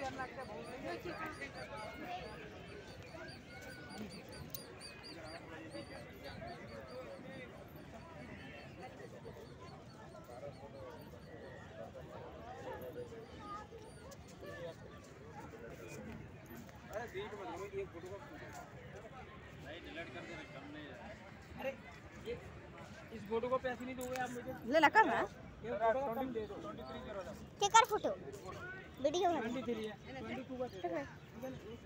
अरे ये इस फोटो को पैसे नहीं दोगे आप मुझे? ले ना कर ना ये फोटो कम दे दो 23 करो के कर फोटो वीडियो है 23 है 22 का दे दो